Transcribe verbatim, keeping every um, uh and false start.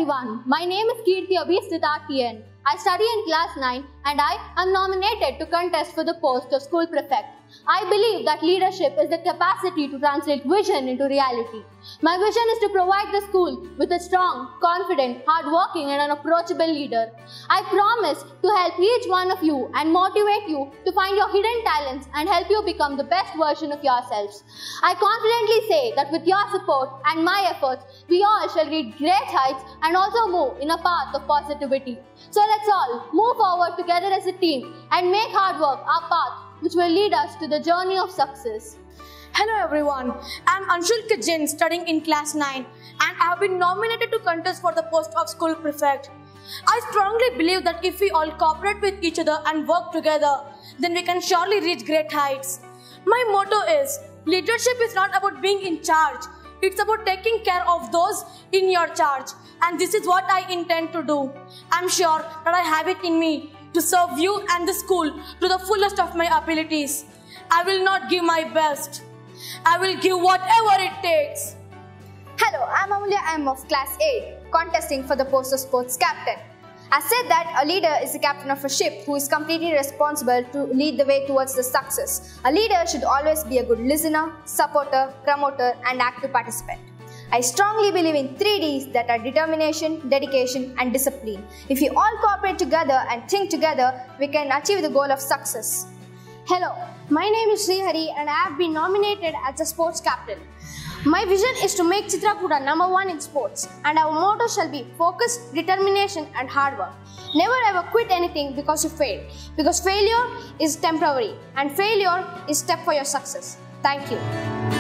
everyone, my name is Kirti Abhistitatian. I study in class nine and I am nominated to contest for the post of school prefect. I believe that leadership is the capacity to translate vision into reality. My vision is to provide the school with a strong, confident, hardworking and an approachable leader. I promise to help each one of you and motivate you to find your hidden talents and help you become the best version of yourselves. I confidently say that with your support and my efforts, we all shall reach great heights and also move in a path of positivity. So let's all move forward together as a team and make hard work our path, which will lead us to the journey of success. Hello everyone, I am Anshul Kajan studying in class nine and I have been nominated to contest for the post of school prefect. I strongly believe that if we all cooperate with each other and work together, then we can surely reach great heights. My motto is, leadership is not about being in charge, it's about taking care of those in your charge, and this is what I intend to do. I am sure that I have it in me to serve you and the school to the fullest of my abilities. I will not give my best. I will give whatever it takes. Hello, I am Amulya M of class eight, contesting for the post of sports captain. I said that a leader is the captain of a ship who is completely responsible to lead the way towards the success. A leader should always be a good listener, supporter, promoter and active participant. I strongly believe in three Ds that are determination, dedication and discipline. If we all cooperate together and think together, we can achieve the goal of success. Hello, my name is Srihari and I have been nominated as a sports captain. My vision is to make Chitrakoota number one in sports, and our motto shall be focus, determination and hard work. Never ever quit anything because you failed, because failure is temporary and failure is step for your success. Thank you.